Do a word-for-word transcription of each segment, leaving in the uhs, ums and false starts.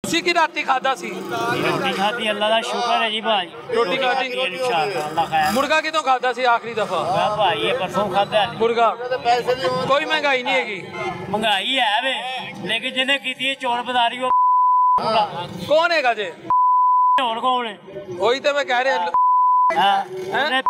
सी की राती खादा सी रोटी खाती अल्लाह का शुक्र है जी भाई। रोटी खाती इंशाअल्लाह। मुर्गा कितों खादा सी आखिरी दफा भाई ये परसों खादा मुर्गा। कोई महंगाई नहीं हैगी। महंगाई है वे लेकिन जिन्हें की चोर बाजारी वो कौन है जे और कौन है वही तो मैं कह रहा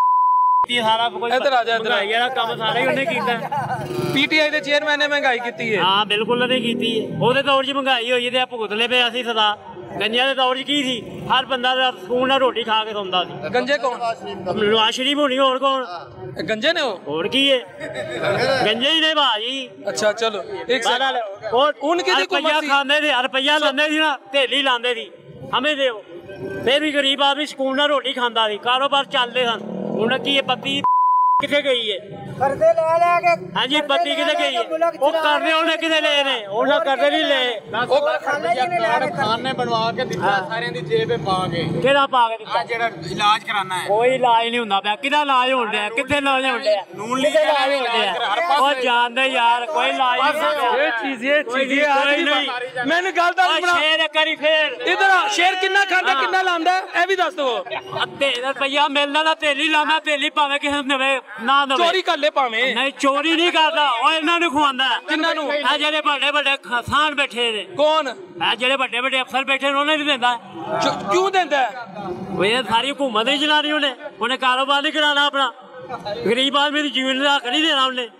पीटीआई के चेयरमैन ने महंगाई की है। हाँ बिल्कुल नहीं की है दौर च महंगाई हुई है भुगतने पे असं सदा गंजे के दौर च की थी हर बंदा सुकून नाल रोटी खा के सौंदा सी। गंजे कौन नवाज शरीफ होनी और कौन गंजे ने और की है गंजे ही ने भाजी। अच्छा चलो एक उनकी रुपया खाते थे रुपया लाते थे ना थैली लाते थी हमें दो फिर भी गरीब आदमी सुकून नाल रोटी खाता सी कारोबार चलते सन। उन्हें की पत्ती किथे गई है हाँ जी पत्ती किथे गई है वो करने उन्हें किथे ले ने उन्हें करने नहीं ले खाने बनवा के दिता सारे दी जेब पा के केड़ा पा के दिता जेड़ा इलाज कराना है कोई इलाज नहीं हुंदा पिया किदा इलाज होण दिया किथे इलाज होण दिया नून ली इलाज होण दिया ओ जानदे यार कोई इलाज नहीं ये चीज ये चीज ये नहीं मैंने गल दा शेर करी फिर इधर शेर कितना खांदा कितना लांदा ए भी दस दो अद्धे रुपया मिलना ना थैली लाना थैली पावे किसे देवे ना देवे चोरी कर ले पावे नहीं चोरी नहीं करता ओ इन्हां नु खवांदा किन्हां नु आ जेड़े बड़े बड़े खान बैठे ने कौन आ जेड़े बड़े बड़े अफसर बैठे ने उन्हें नहीं देंदा क्यों देंदा वो ये सारी हुकूमत ही चलानी उन्हें उन्हें कारोबार नहीं कराना अपना गरीब आदमी की जीवन का नहीं देना उन्हें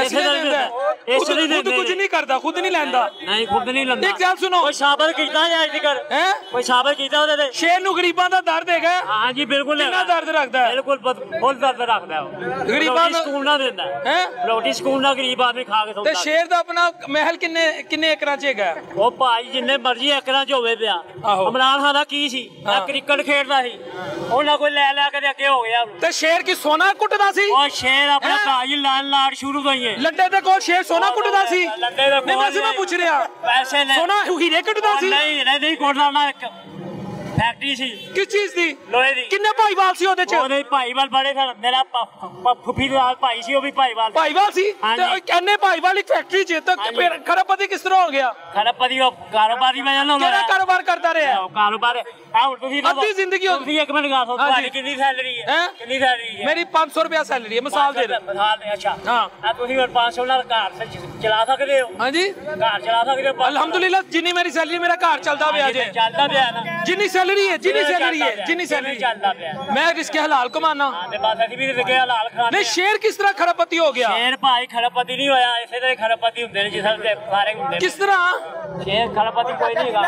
खुद कुछ नहीं करता खुद नहीं लेंदा नहीं खुद नहीं लेंदा एक गल सुनो कोई साबित कीता है आज तक हैं कोई साबित कीता ओदे ते शेर नु गरीबां दा दर्द हैगा हां जी बिल्कुल कितना दर्द रखदा है बिल्कुल बहुत दर्द रखदा है गरीबां दा स्कूल ना देंदा हैं रोटी स्कूल ना गरीब आदमी खा के सौंदा ते शेर दा अपना महल किन्ने किन्ने एकड़ां च हैगा ओ भाई जिन्ने मर्जी एकड़ां च होवे पिया इमरान खान दा की सी क्रिकेट खेलदा सी ओना कोई ले ले के अगे हो गया ते शेर की सोना कुटदा सी ओ शेर अपना भाई लाल लाड़ शुरू तो ही है लड्डे दे कोल शेर सोना कुटदा सी लड्डे दे कोल मैं पूछ रहा पैसे सोना हीरे कुटदा सी नहीं नहीं कुटदा ना फैक्ट्री सी किस चीज दी लोहे दी किन्ने भाईवाल सी ओदे च ओदे भाईवाल बड़े थे मेरा फुफी दा भाई सी ओ भी भाईवाल भाईवाल सी ते कन्ने भाईवाल एक फैक्ट्री च तो फिर खरबपति किस तरह हो गया खरबपति ओ कारोबारी वजह ना केड़ा कारोबार करता रहा कारोबार आ हुन तुसी अद्धी जिंदगी तुसी एक मिनट गा सो तुम्हारी कितनी सैलरी है कितनी सैलरी है मेरी पाँच सौ रुपया सैलरी है मिसाल दे दे मिसाल दे अच्छा हां आ तुसी पाँच सौ नाल घर चला सकदे हो हां जी घर चला सकदे हो अल्हम्दुलिल्लाह जिन्नी मेरी सैलरी मेरा घर चलदा पिया जे चलदा पिया ना जिन्नी सैलरी है जिन्नी सैलरी है जिन्नी सैलरी चलदा पिया मैं रिस्क हलाल कमाना हां ते बस ਅਸੀਂ ਵੀ ਰਿस्क हलाल खाने नहीं शेर किस तरह खरबपति हो गया शेर भाई खरबपति नहीं होया इसे तरह खरबपति ਹੁੰਦੇ ਨੇ ਜਿਸ ਦੇ ਸਾਰੇ ਹੁੰਦੇ किस तरह शेर खरबपति कोई नहीं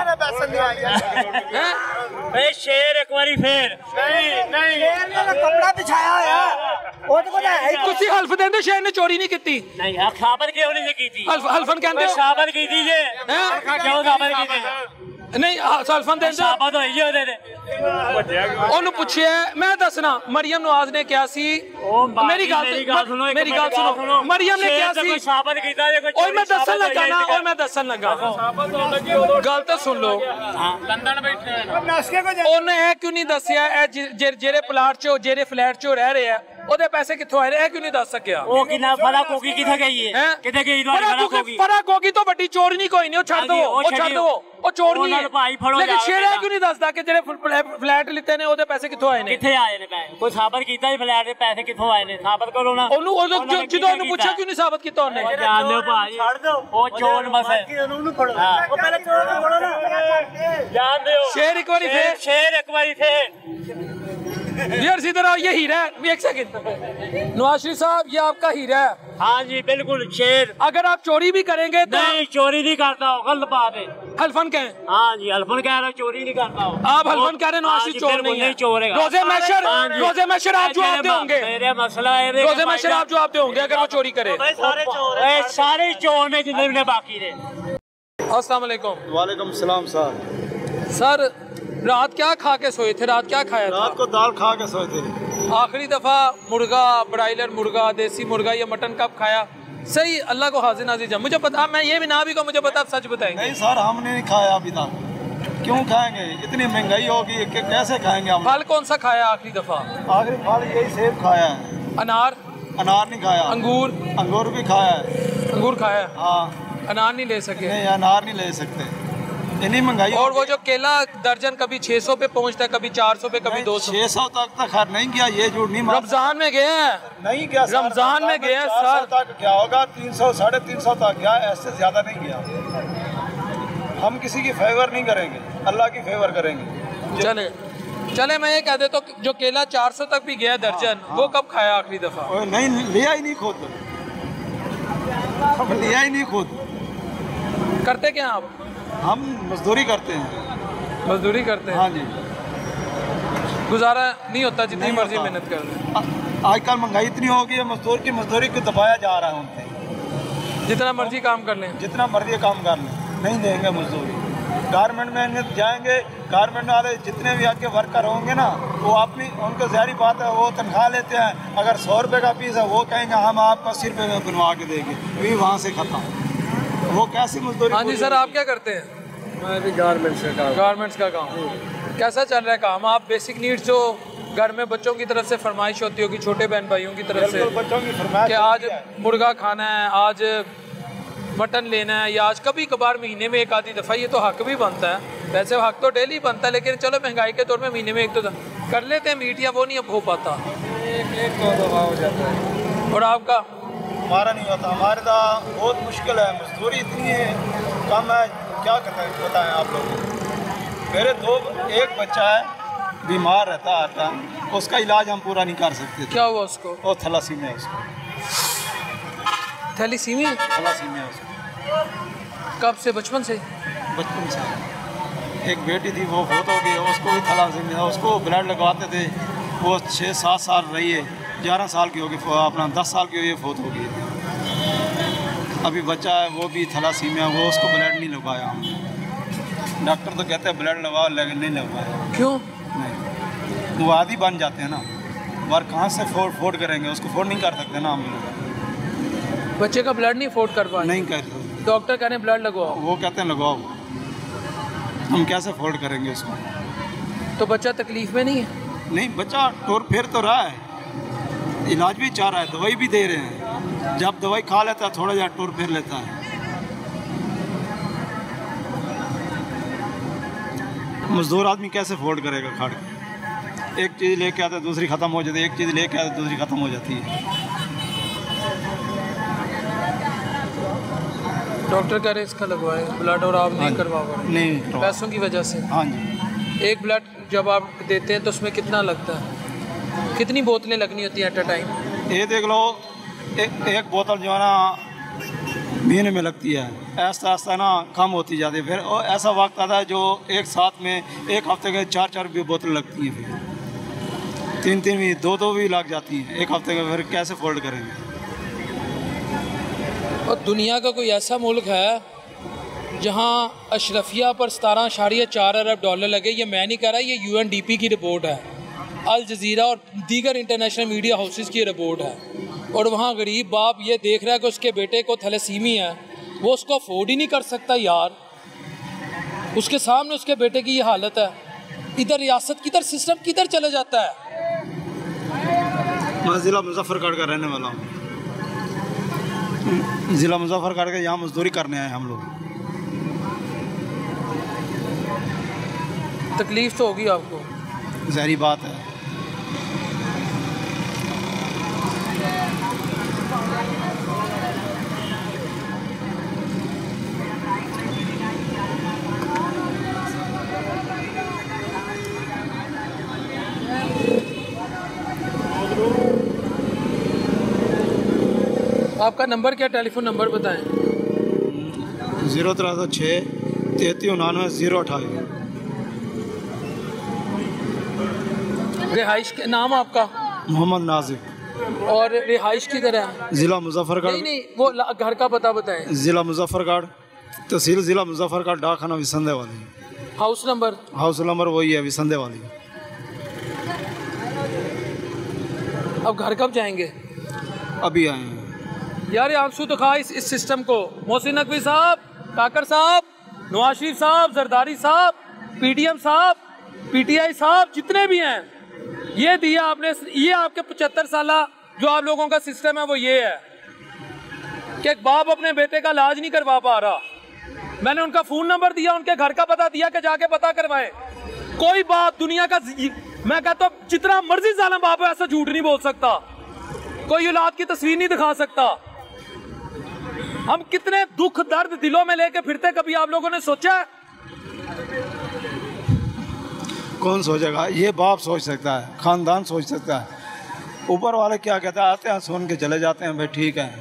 ਹੈਗਾ हैं ए शेर एक बारी फिर नहीं नहीं शेर ने कपड़ा बिछाया होया ਉਹ ਤੇ ਕੋਦਾ ਹੈ ਤੁਸੀਂ ਹਲਫ ਦਿੰਦੇ ਸ਼ੇਰ ਨੇ ਚੋਰੀ ਨਹੀਂ ਕੀਤੀ ਨਹੀਂ ਆ ਸਾਬਤ ਕਿਉਂ ਨਹੀਂ ਕੀਤੀ ਹਲਫ ਹਲਫਨ ਕਹਿੰਦੇ ਹੋ ਸਾਬਤ ਕੀਤੀ ਜੇ ਹੈ ਕਿਉਂ ਸਾਬਤ ਕੀਤੀ नहीं हलफन देंदे साबत होई जे ਉਹਦੇ ਤੇ ਉਹਨੂੰ ਪੁੱਛਿਆ ਮੈਂ ਦੱਸਣਾ ਮਰੀਮ ਨਵਾਜ਼ ਨੇ ਕਿਹਾ ਸੀ ਮੇਰੀ ਗੱਲ ਸੁਣੋ ਮੇਰੀ ਗੱਲ ਸੁਣੋ ਮਰੀਮ ਨੇ ਕਿਹਾ ਸੀ ਸਾਬਤ ਕੀਤਾ ਜੇ ਕੋਈ ਓਏ ਮੈਂ ਦੱਸਣ ਲੱਗਾ ਨਾ ਓਏ ਮੈਂ ਦੱਸਣ ਲੱਗਾ ਗੱਲ ਤਾਂ ਸੁਣ ਲਓ ਲੰਡਨ ਬੈਠੇ ਉਹਨੇ ਇਹ ਕਿਉਂ ਨਹੀਂ ਦੱਸਿਆ ਇਹ ਜਿਹੜੇ ਪਲਾਟ 'ਚ ਜਿਹੜੇ ਫਲੈਟ 'ਚ ਰਹਿ ਰਹੇ ਆ ਉਹਦੇ ਪੈਸੇ ਕਿੱਥੋਂ ਆਏ ਇਹ ਕਿਉਂ ਨਹੀਂ ਦੱਸ ਸਕਿਆ ਉਹ ਕਿੰਨਾ ਫਰਾ ਕੋਗੀ ਕਿੱਥੇ ਗਈ ਹੈ ਕਿੱਥੇ ਗਈ ਤੁਹਾਡੀ ਫਰਾ ਕੋਗੀ ਫਰਾ ਕੋਗੀ ਤੋਂ ਵੱਡੀ ਚੋਰ ਨਹੀਂ ਕੋਈ ਨਹੀਂ ਉਹ ਛੱਡ ਦੋ ਉਹ ਛੱਡ ਦੋ ਉਹ ਚੋਰ ਨਹੀਂ ਹੈ ਲੇਕਿਨ ਸ਼ੇਰ ਇਹ ਕਿਉਂ ਨਹੀਂ ਦੱਸਦਾ ਕਿ ਜਿਹੜੇ ਫਲੈਟ ਲਿੱਤੇ ਨੇ ਉਹਦੇ ਪੈਸੇ ਕਿੱਥੋਂ ਆਏ ਨੇ ਕਿੱਥੇ ਆਏ ਨੇ ਪੈਸੇ ਕੋਈ ਸਾਬਤ ਕੀਤਾ ਜੀ ਫਲੈਟ ਦੇ ਪੈਸੇ ਕਿੱਥੋਂ ਆਏ ਨੇ ਸਾਬਤ ਕਰੋ ਨਾ ਉਹਨੂੰ ਜਦੋਂ ਉਹਨੂੰ ਪੁੱਛਿਆ ਕਿਉਂ ਨਹੀਂ ਸਾਬਤ ਕੀਤਾ ਉਹਨੇ ਜਾਣ ਦਿਓ ਭਾਈ ਛੱਡ ਦਿਓ ਉਹ ਚੋਰ ਮਸੇ ਉਹਨੂੰ ਫੜੋ ਉਹ ਪਹਿਲੇ ਚੋਰ ਨੂੰ ਫੜੋ ਨਾ ਜਾਣ ਦਿਓ ਸ਼ੇਰ ਇੱਕ ਵਾਰੀ ਫੇਰ ਸ਼ੇਰ ਇੱਕ ਵਾਰੀ ਫੇਰ यार इधर आओ ये हीरा है एक सेकंड नवाज शरीफ साहब ये आपका हीरा है हाँ जी बिल्कुल शेर अगर आप चोरी भी करेंगे तो नहीं चोरी नहीं करता हो गलत बात है हल्फन कहें हाँ जी हल्फन कह रहे चोरी नहीं करता हो आप हल्फन कह रहे नवाज शरीफ चोर नहीं है चोर है रोजे महशर रोजे महशर आप जवाब दे होंगे मेरे मसला है रोजे महशर आप जवाब दे होंगे अगर वो चोरी करे सारे चोर है सारे चोर ने जितने भी बाकी थे अस्सलाम वालेकुम वालेकुम सलाम सर सर रात क्या खा के सोए थे रात क्या खाया रात को दाल खा के सोए थे आखिरी दफा मुर्गा ब्रायलर मुर्गा देसी मुर्गा या मटन कब खाया सही अल्लाह को हाजिर नाजिर जब मुझे पता मैं ये भी ना भी को मुझे पता सच बताएंगे नहीं सर हमने नहीं खाया अभी तक क्यों खाएंगे इतनी महंगाई होगी कि कैसे खाएंगे हम फल कौन सा खाया आखिरी दफा आखिरी फल यही सेब खाया है अनार अनार नहीं खाया अंगूर अंगूर भी खाया है अंगूर खाया हाँ अनार नहीं ले सके नहीं अनार नहीं ले सकते इतनी महंगाई। और वो जो केला दर्जन कभी छह सौ पे पहुंचता है, कभी चार सौ पे, कभी दो सौ। छह सौ तक तक खैर नहीं गया, ये झूठ नहीं। रमजान में गए हैं, नहीं गया, रमजान में गया सर तक क्या होगा, तीन सौ साढ़े तीन सौ तक गया, ऐसे ज्यादा नहीं गया। हम किसी की फेवर नहीं करेंगे, अल्लाह की फेवर करेंगे। चले चले मैं ये कह देता हूँ तो जो केला चार सौ तक भी गया दर्जन, वो कब खाया आखिरी दफा? नहीं लिया ही नहीं खुद, हम लिया ही नहीं खुद। करते क्या आप? हम मजदूरी करते हैं। मजदूरी करते हैं? हाँ जी। गुजारा नहीं होता जितनी मर्जी मेहनत कर लें। आजकल महंगाई इतनी हो गई है, मजदूर की मजदूरी को दबाया जा रहा है उनसे। जितना मर्जी काम कर लें, जितना मर्जी काम कर लें, नहीं देंगे मजदूरी। गारमेंट में जाएंगे, गारमेंट वाले जितने भी आके वर्कर होंगे ना, वो अपनी उनको ज़ाहिर बात है, वो तनख्वाह लेते हैं। अगर सौ रुपये का पीस है, वो कहेंगे हम आपको अस्सी रुपये में बनवा के देंगे, वही वहाँ से खत्म। वो कैसी मजदूरी? हाँ जी सर, आप क्या करते हैं? मैं भी गारमेंट्स का काम। गारमेंट्स का काम। कैसा चल रहा है काम? आप बेसिक नीड्स जो घर में बच्चों की तरफ से फरमाइश होती होगी, छोटे बहन भाइयों की तरफ से, बच्चों की फरमाइश कि आज मुर्गा खाना है, आज मटन लेना है, या आज कभी कभार महीने में एक आधी दफ़ा, ये तो हक भी बनता है। वैसे हक तो डेली बनता है, लेकिन चलो महंगाई के तौर में महीने में एक तो कर लेते हैं मीट, या वो नहीं अब हो पाता। एक एक दो दफा हो जाता है। और आपका? हमारा नहीं होता, हमारे तो बहुत मुश्किल है, मजदूरी इतनी है कम है, क्या करें बताएं आप लोग। मेरे दो एक बच्चा है बीमार रहता आता, उसका इलाज हम पूरा नहीं कर सकते। क्या हुआ उसको? वो थैलासीमिया है उसको। थैलीसीमिया? थैलासीमिया है उसको। कब से? बचपन से? बचपन से। एक बेटी थी, वो फोत हो गई, उसको भी थैलासीमिया, उसको ब्लड लगवाते थे, वो छः सात साल रही है, ग्यारह साल की होगी, अपना दस साल की हुई फोत हो गई। अभी बच्चा है, वो भी थैलासीमिया, वो उसको ब्लड नहीं लगवाया हम। डॉक्टर तो कहते हैं ब्लड लगवाओ, लेकिन नहीं लगवाया। क्यों? नहीं, वो आदि बन जाते हैं ना, बार कहाँ से फोड़ फोड़ करेंगे, उसको फोड़ नहीं कर सकते ना हम लोग। बच्चे का ब्लड नहीं फोड़ कर पाए? नहीं कर सकते। डॉक्टर कहने ब्लड लगवाओ, वो कहते हैं लगवाओ, हम कैसे फोड़ करेंगे उसको? तो बच्चा तकलीफ में नहीं है? नहीं, बच्चा टोर फेर तो रहा है, इलाज भी चाह रहा है, दवाई भी दे रहे हैं। जब दवाई खा लेता है, थोड़ा सा टोर फेर लेता है। मजदूर आदमी कैसे फोड़ करेगा खाड़ के? एक चीज़ लेके आता है, दूसरी ख़त्म हो जाती है, एक चीज़ लेके आता है, दूसरी ख़त्म हो जाती है। डॉक्टर कह रहे इसका लगवाए ब्लड, और आप नहीं करवा पा रहे? नहीं, पैसों की वजह से? हाँ जी। एक ब्लड जब आप देते हैं तो उसमें कितना लगता है? कितनी बोतलें लगनी होती हैं एट अ टाइम? ये देख लो, एक एक बोतल जो है ना महीने में लगती है, ऐसा ऐसा ना कम होती जाती है। फिर और ऐसा वक्त आता है जो एक साथ में एक हफ्ते के चार चार भी बोतल लगती हैं, फिर तीन तीन भी, दो दो भी लग जाती हैं एक हफ्ते के। फिर कैसे फोल्ड करेंगे? और दुनिया का कोई ऐसा मुल्क है जहां अशरफिया पर सतारह अशारिया चार अरब डॉलर लगे? ये मैं नहीं कह रहा, ये यू एन डी पी की रिपोर्ट है, अल जजीरा और दीगर इंटरनेशनल मीडिया हाउसेस की रिपोर्ट है। और वहाँ गरीब बाप ये देख रहा है कि उसके बेटे को थैलेसीमिया है, वो उसको अफोर्ड ही नहीं कर सकता यार, उसके सामने उसके बेटे की ये हालत है। इधर रियासत किधर, सिस्टम किधर चले जाता है। मैं ज़िला मुजफ्फरगढ़ का रहने वाला हूँ, ज़िला मुजफ्फरगढ़ के यहाँ मजदूरी करने आए हम लोग। तकलीफ तो होगी आपको, ज़ाहिर बात है। आपका नंबर क्या, टेलीफोन नंबर बताएं। ज़ीरो तेरह सौ छः तैंतीस उन्नानवे ज़ीरो अठाईस। रिहाइश के नाम आपका? मोहम्मद नाजिक। और रिहाइश की तरह? ज़िला मुजफ्फरगढ़। नहीं नहीं, वो घर का पता बताएं। ज़िला मुजफ्फरगढ़, तहसील ज़िला मुजफ्फरगढ़, डाकखाना विसंदे वाली। House number? हाउस नंबर वही है, विसंदे वाली। अब घर कब जाएंगे? अभी आए हैं यार, आंसू तो खा इस, इस सिस्टम को। मोहसिन नकवी साहब, काकर साहब, नवाज शरीफ साहब, जरदारी साहब, पीटीएम साहब, पीटीआई साहब, जितने भी हैं, ये दिया आपने। ये आपके पचहत्तर साल जो आप लोगों का सिस्टम है वो ये है कि एक बाप अपने बेटे का इलाज नहीं करवा पा रहा, मैंने उनका फ़ोन नंबर दिया, उनके घर का पता दिया कि जाके पता करवाएं। कोई बाप दुनिया का, मैं कहता हूँ जितना मर्जी जालिम बाप है ऐसा झूठ नहीं बोल सकता, कोई औलाद की तस्वीर नहीं दिखा सकता। हम कितने दुख दर्द दिलों में लेके फिरते, कभी आप लोगों ने सोचा? कौन सोचेगा? ये बाप सोच सकता है, खानदान सोच सकता है। ऊपर वाले क्या कहते हैं, आते हैं सुन के चले जाते हैं, भाई ठीक है।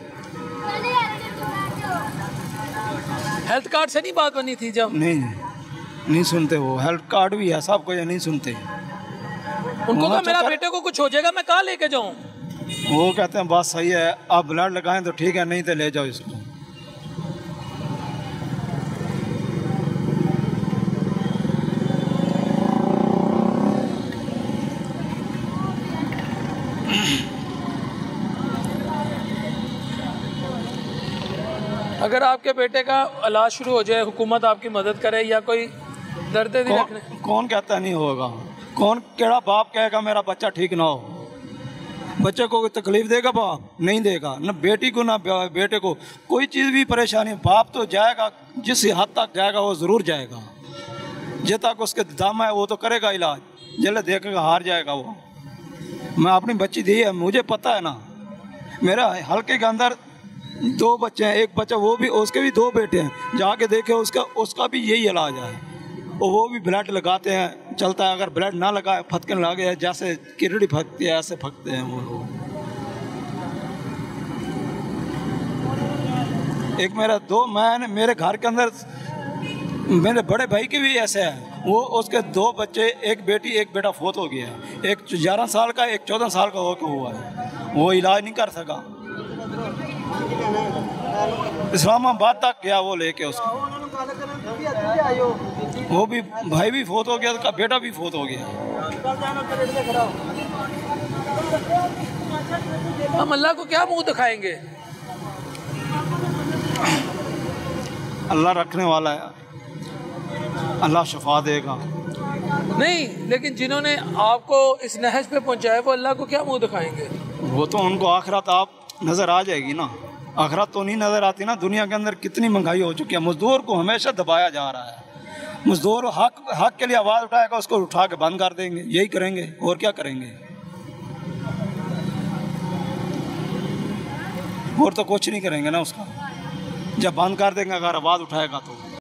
हेल्थ कार्ड से नहीं बात बनी थी जब? नहीं नहीं सुनते, वो हेल्थ कार्ड भी है सबको, ये नहीं सुनते। उनको कहा मेरा बेटे को कुछ हो जाएगा, मैं कहाँ लेके जाऊँ? वो कहते हैं बात सही है, आप ब्लड लगाएं तो ठीक है, नहीं तो ले जाओ इसको। अगर आपके बेटे का इलाज शुरू हो जाए, हुकूमत आपकी मदद करे या कोई दर्द दिल रखने, कौन कहता नहीं होगा? कौन केड़ा बाप कहेगा मेरा बच्चा ठीक ना हो? बच्चे को कोई तकलीफ देगा बाप? नहीं देगा। न बेटी को ना बेटे को कोई चीज़ भी परेशानी, बाप तो जाएगा, जिस हद तक जाएगा वो ज़रूर जाएगा। जब तक उसके दाम है वो तो करेगा इलाज, जल्द देखेगा हार जाएगा वो। मैं अपनी बच्ची दी है, मुझे पता है ना, मेरा हल्के के अंदर दो बच्चे हैं, एक बच्चा वो भी, उसके भी दो बेटे हैं, जाके देखे उसका उसका भी यही इलाज है। और वो भी ब्लड लगाते हैं, चलता है। अगर ब्लड ना लगाए फटकन लगे है, जैसे किरड़ी फटती है ऐसे फटते हैं वो लोग। एक मेरा दो मैंने मेरे घर के अंदर मेरे बड़े भाई के भी ऐसे है, वो उसके दो बच्चे, एक बेटी एक बेटा फोत हो गया है। एक ग्यारह साल का, एक चौदह साल का होकर हुआ है, वो इलाज नहीं कर सका। इस्लामाबाद तक गया वो लेके उसको, वो भी भाई भी फोत हो गया, उसका बेटा भी फोत हो गया। हम अल्लाह को क्या मुंह दिखाएंगे? अल्लाह रखने वाला है, अल्लाह शफा देगा। नहीं, लेकिन जिन्होंने आपको इस नहज पे पहुंचाया वो अल्लाह को क्या मुंह दिखाएंगे? वो तो उनको आखिरत आप नज़र आ जाएगी ना, आखिरत तो नहीं नज़र आती ना। दुनिया के अंदर कितनी महंगाई हो चुकी है, मजदूर को हमेशा दबाया जा रहा है। मजदूर हक हक के लिए आवाज़ उठाएगा, उसको उठा के बंद कर देंगे, यही करेंगे और क्या करेंगे? और तो कुछ नहीं करेंगे ना उसका, जब बंद कर देंगे अगर आवाज़ उठाएगा तो।